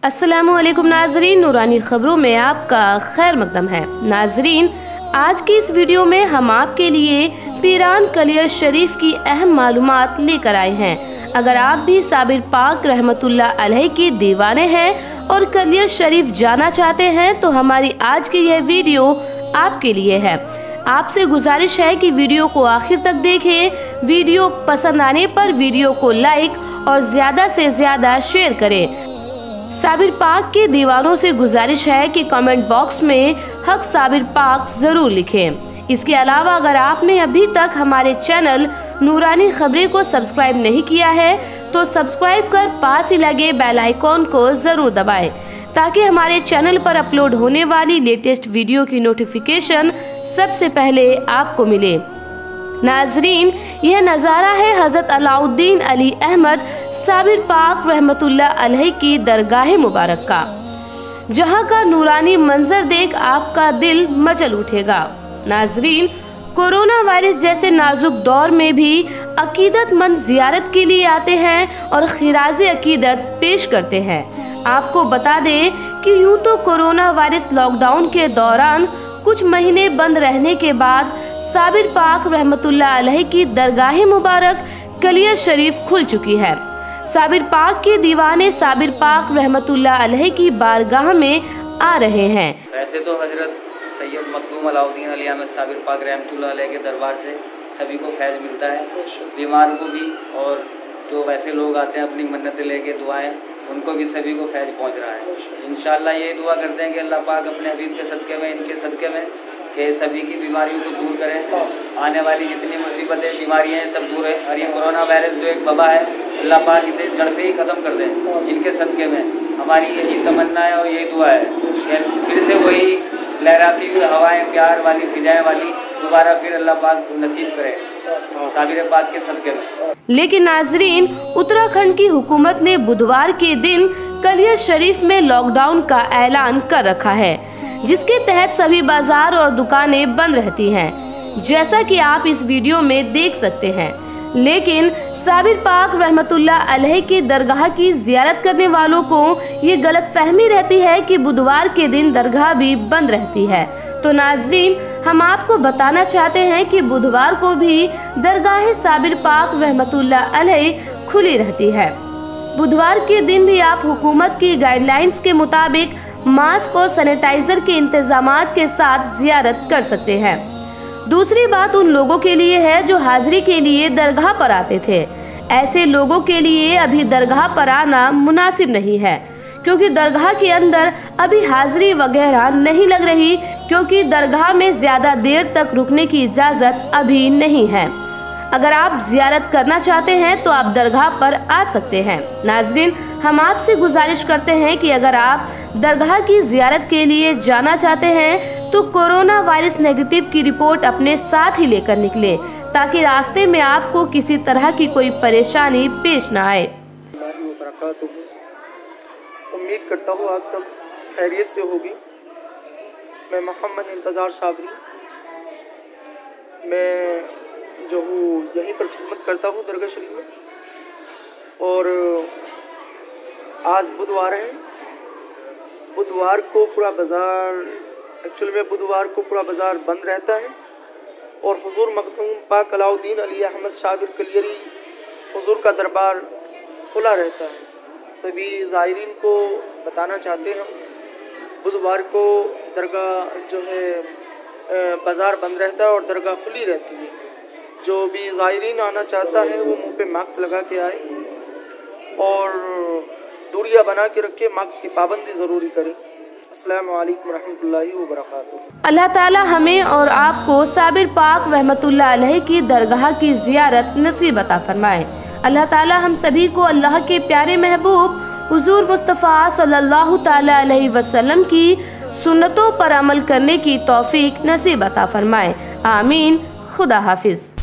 अस्सलामुअलैकुम नाजरीन, नूरानी खबरों में आपका खैर मकदम है। नाजरीन, आज की इस वीडियो में हम आपके लिए पीरान कलियर शरीफ की अहम मालूमात लेकर आए हैं। अगर आप भी साबिर पाक रहमतुल्लाह अलैह के दीवाने हैं और कलियर शरीफ जाना चाहते हैं तो हमारी आज की यह वीडियो आपके लिए है। आपसे गुजारिश है कि वीडियो को आखिर तक देखें। वीडियो पसंद आने पर वीडियो को लाइक और ज्यादा से ज्यादा शेयर करें। साबिर पाक के दीवानों से गुजारिश है कि कमेंट बॉक्स में हक साबिर पाक जरूर लिखें। इसके अलावा अगर आपने अभी तक हमारे चैनल नूरानी खबरें को सब्सक्राइब नहीं किया है तो सब्सक्राइब कर पास ही लगे बेल आइकॉन को जरूर दबाएं ताकि हमारे चैनल पर अपलोड होने वाली लेटेस्ट वीडियो की नोटिफिकेशन सबसे पहले आपको मिले। नाजरीन, यह नज़ारा है हजरत अलाउद्दीन अली अहमद साबिर पाक रहमतुल्लाह अलैह की दरगाह मुबारक का, जहां का नूरानी मंजर देख आपका दिल मचल उठेगा। नाजरीन, कोरोना वायरस जैसे नाजुक दौर में भी अकीदतमंद जियारत के लिए आते हैं और खिराज़े अकीदत पेश करते हैं। आपको बता दें कि यूं तो कोरोना वायरस लॉकडाउन के दौरान कुछ महीने बंद रहने के बाद साबिर पाक रहमतुल्लाह अलैह की दरगाह मुबारक कलियर शरीफ खुल चुकी है। साबिर पाक के दीवाने साबिर पाक रहमतुल्लाह अलैह की बारगाह में आ रहे हैं। वैसे तो हजरत सैयद मखदूम अलाउद्दीन अली अहमद साबिर पाक रहमतुल्लाह अलैह के दरबार से सभी को फैज़ मिलता है, बीमार को भी, और जो वैसे लोग आते हैं अपनी मन्नतें लेके दुआएं, उनको भी सभी को फैज़ पहुंच रहा है। इंशाअल्लाह ये दुआ करते हैं कि अल्लाह पाक अपने हबीब के सदक़े में, इनके सदक़े में, कि सभी की बीमारियों को दूर करें। आने वाली जितनी मुसीबतें बीमारियाँ हैं सब दूर है, और ये कोरोना वायरस जो एक वबा है अल्लाह पाक इसे जड़ से ही ख़त्म कर दें इनके सदक़े में। हमारी यही तमन्ना है और यही दुआ है कि फिर से वही लहराती हुई हवाएं, प्यार वाली फिजाएं वाली दोबारा फिर अल्लाह पाक नसीब करे साबिर पाक के सदक़े में। लेकिन नाजरीन, उत्तराखंड की हुकूमत ने बुधवार के दिन कलियर शरीफ में लॉकडाउन का ऐलान कर रखा है, जिसके तहत सभी बाजार और दुकानें बंद रहती हैं, जैसा कि आप इस वीडियो में देख सकते हैं। लेकिन साबिर पाक रहमतुल्लाह अलैह की दरगाह की जियारत करने वालों को ये गलत फहमी रहती है कि बुधवार के दिन दरगाह भी बंद रहती है। तो नाजरीन, हम आपको बताना चाहते हैं कि बुधवार को भी दरगाह साबिर पाक रहमतुल्लाह अलैह खुली रहती है। बुधवार के दिन भी आप हुकूमत की गाइडलाइंस के मुताबिक मास्क और सैनिटाइजर के इंतजामात के साथ जियारत कर सकते हैं। दूसरी बात उन लोगों के लिए है जो हाजिरी के लिए दरगाह पर आते थे। ऐसे लोगों के लिए अभी दरगाह पर आना मुनासिब नहीं है, क्योंकि दरगाह के अंदर अभी हाजिरी वगैरह नहीं लग रही, क्योंकि दरगाह में ज्यादा देर तक रुकने की इजाज़त अभी नहीं है। अगर आप जियारत करना चाहते हैं तो आप दरगाह पर आ सकते हैं। नाजरीन, हम आपसे गुजारिश करते हैं कि अगर आप दरगाह की जियारत के लिए जाना चाहते हैं तो कोरोना वायरस नेगेटिव की रिपोर्ट अपने साथ ही लेकर निकले, ताकि रास्ते में आपको किसी तरह की कोई परेशानी पेश न आए। उम्मीद करता हूँ आप सब खैरियत से होगी। मैं मोहम्मद इंतज़ार साबरी, मैं जो हूँ यहीं पर खिदमत करता हूँ दरगाह शरीफ में। और आज बुधवार है। बुधवार को पूरा बाज़ार, एक्चुअली में बुधवार को पूरा बाज़ार बंद रहता है और हुजूर मखदूम पाक अलाउद्दीन अली अहमद साबिर कलियरी हुजूर का दरबार खुला रहता है। सभी ज़ायरीन को बताना चाहते हैं, हम बुधवार को दरगाह जो है बाज़ार बंद रहता है और दरगाह खुली रहती है। जो भी ज़ायरीन आना चाहता है वो मुंह पे मास्क लगा के आए और दूरियां बना के रखे, मास्क की पाबंदी ज़रूरी करें। अस्सलामु अलैकुम रहमतुल्लाहि व बरकातुहू। अल्लाह ताला हमें और आपको साबिर पाक रहमतुल्लाह अलैह की दरगाह की जियारत नसीब अता फरमाए। अल्लाह ताला हम सभी को अल्लाह के प्यारे महबूब हुजूर मुस्तफ़ा सल्लल्लाहु ताला अलैहि वसल्लम की सुन्नतों पर अमल करने की तौफीक नसीब अता फरमाए। आमीन। खुदा हाफिज।